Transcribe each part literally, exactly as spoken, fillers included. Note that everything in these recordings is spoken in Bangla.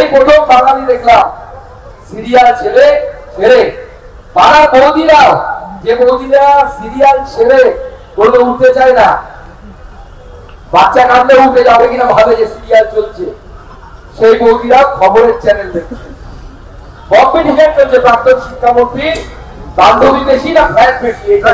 প্রথম বাঙালি দেখলাম সিরিয়াল ছেড়ে ছেড়ে পাড়ার বৌদিরাও, যে বৌদিরা সিরিয়াল ছেড়ে কোনো উঠতে চায় না, বাচ্চা কাঁদলে উঠে যাবে কিনা ভাবে যে সিরিয়াল চলছে, সেই বৌদিরা খবরের চ্যানেল দেখছে। কম্পিটিশন চলছে প্রাক্তন শিক্ষামন্ত্রী বান্ধবী বেশি না ফ্ল্যাট বেশি, এটা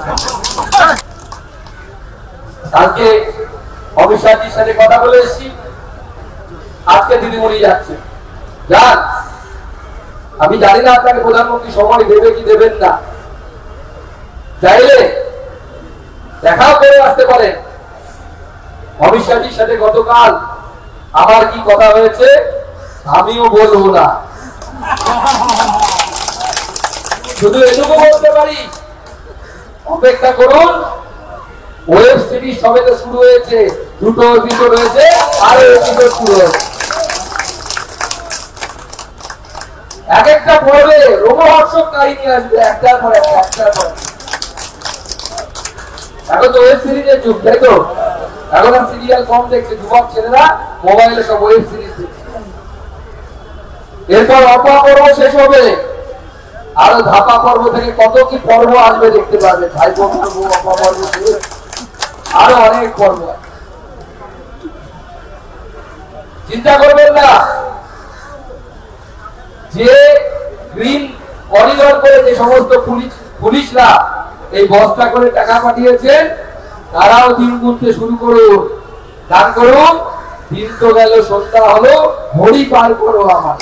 কালকে অমিত শাহজির সাথে কথা বলে এসেছি, আজকে দিদিমণি যাচ্ছে, যান। আমি জানি না আপনাকে প্রধানমন্ত্রী সময় দেবে কি দেবেন না, চাইলে দেখাও করে আসতে পারেন। অমিত শাহজির সাথে গতকাল আমার কি কথা হয়েছে আমিও বলবো না, শুধু এটুকু বলতে পারি অপেক্ষা করুন। ওয়েব সিরিজ সবে তো শুরু হয়েছে, দুটো এপিসোড হয়েছে, আরো এপিসোড শুরু হয়েছে। এক একটা পর্বে রোমহর্ষক কাহিনী আসবে, একটার পর একটা, একটার পর। এখন তো ওয়েব সিরিজের যুগ, তাই তো? এখন আর সিরিয়াল কম দেখছে যুবক ছেলেরা, মোবাইলে সব ওয়েব সিরিজ দেখছে। এরপর অপা পর্ব শেষ হবে, আরো ধাপা পর্ব থেকে কত কি পর্ব আসবে দেখতে পাবে। ভাই পর্ব, অপা পর্ব, আরো অনেক পর্ব। চিন্তা করবেন না, যে গ্রিন করিডর করে যে সমস্ত পুলিশ পুলিশরা এই বস্তা করে টাকা পাঠিয়েছেন, তারাও দিন গুনতে শুরু করুন, দান করুন। দিন তো গেল, সন্ধ্যা হলো, হরি পার করো আমার।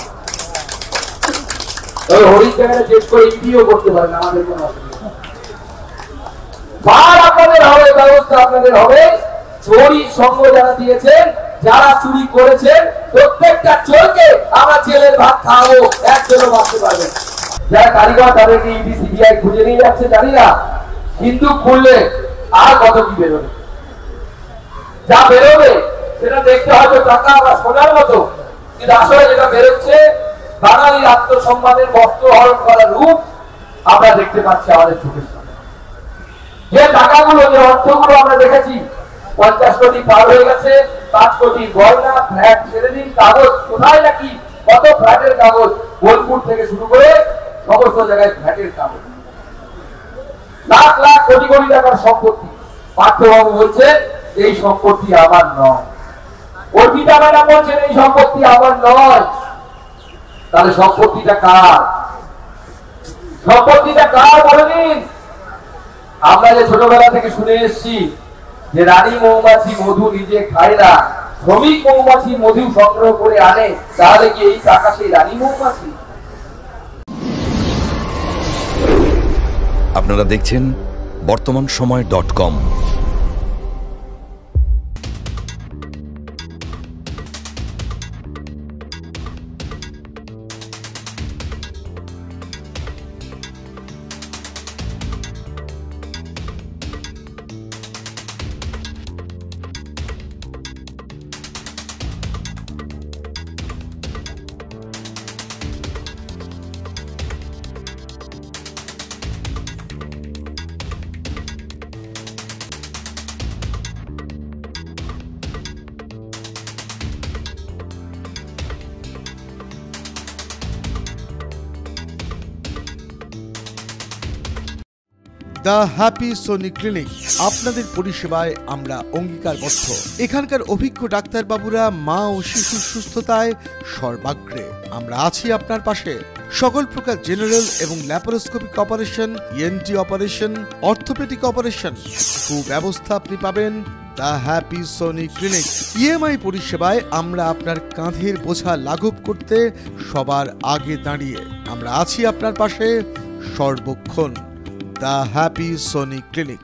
ওই হরির জায়গায় চেক করে ইডিও করতে পারেন, আমাদের কোনো অসুবিধা নেই। বার আপনাদের হবে, ব্যবস্থা আপনাদের হবে। চোরি সঙ্গ যারা দিয়েছেন, যারা চুরি করেছেন, প্রত্যেকটা চোরকে আমরা জেলের ভাত খাওয়াবো, একজনও বাঁচতে পারবে। যারা কারিগর তাদেরকে ইডি সিবিআই খুঁজে নিয়ে যাচ্ছে, জানি না কিন্তু খুললে আর কত কি বেরোবে। যা বেরোবে সেটা দেখতে হয়তো টাকা বা সোনার মতো, কিন্তু আসলে যেটা বেরোচ্ছে বাঙালির আত্মসম্মানের বস্ত্র হরণ করার রূপ আমরা দেখতে পাচ্ছি আমাদের চোখের সামনে। যে টাকাগুলো, যে অর্থগুলো আমরা দেখেছি পঞ্চাশ কোটি পার হয়ে গেছে, পাঁচ কোটি গয়না, ফ্ল্যাট ছেড়ে দিন, কাগজ কোথায় নাকি কত ফ্ল্যাটের কাগজ, বোলপুর থেকে শুরু করে সমস্ত জায়গায় ফ্ল্যাটের কাগজ, লাখ লাখ কোটি কোটি টাকার সম্পত্তি। পার্থবাবু বলছেন এই সম্পত্তি আমার নয়, অর্পিতা ম্যাডাম বলছেন এই সম্পত্তি আমার নয়। তাহলে সম্পত্তিটা কার? সম্পত্তিটা কার বলে দিন। আমরা যে ছোটবেলা থেকে শুনে এসেছি যে রানী মৌমাছি মধু নিজে খায় না, শ্রমিক মৌমাছি মধু সংগ্রহ করে আনে, তাহলে কি এই টাকা সেই রানী মৌমাছি? আপনারা দেখছেন Bartaman Samay dot com. The happy Soni clinic, আপনাদের পরিষেবায় আমরা অঙ্গীকারবদ্ধ। এখানকার অভিজ্ঞ ডাক্তারবাবুরা মা ও শিশুর সুস্থতায় সর্বাগ্রে। আমরা আছি আপনার পাশে। সকল প্রকার জেনারেল এবং laparoscopic operation, ENT operation, orthopaedic operation সুব্যবস্থা আপনি পাবেন the happy Soni clinic. EMI পরিষেবায় আমরা আপনার কাঁধের বোঝা লাঘব করতে সবার আগে দাঁড়িয়ে। আমরা আছি আপনার পাশে সর্বক্ষণ। The happy Soni clinic.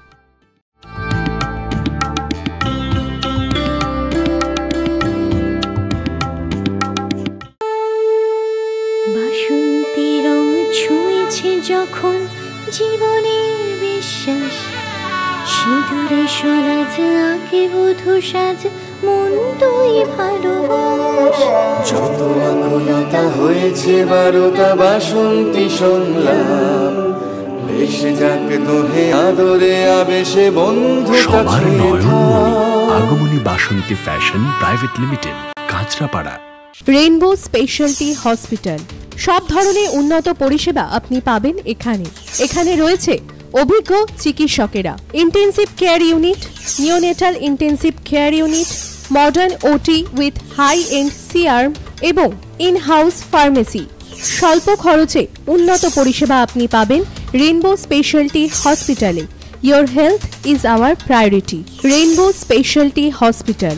বাসন্তী রং ছুঁয়েছে যখন জীবনের বিশ্বাস, সিঁদুরে সরাজ আঁকে বধূ সাজ, মন তুই ভালোবাস। যত আকুলতা হয়েছে বারোটা বাসন্তী সংলাপ, বেশে যাক দোহে আদরে আবেশে বন্ধুতা ছুঁয়ে থাক। Agomoni Basanti fashion private limited, Kanchrapara. Rainbow speciality hospital, সব ধরনের উন্নত পরিষেবা আপনি পাবেন এখানে। এখানে রয়েছে অভিজ্ঞ চিকিৎসকেরা, intensive care unit, neonatal intensive care unit, modern OT with high end C arm এবং ইন হাউস ফার্মেসি। স্বল্প খরচে উন্নত পরিষেবা আপনি পাবেন রেইনবো স্পেশালিটি হসপিটালে। Your health is our priority. Rainbow Specialty Hospital.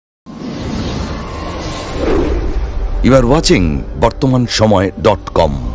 You are watching বর্তমান সময় ডট কম।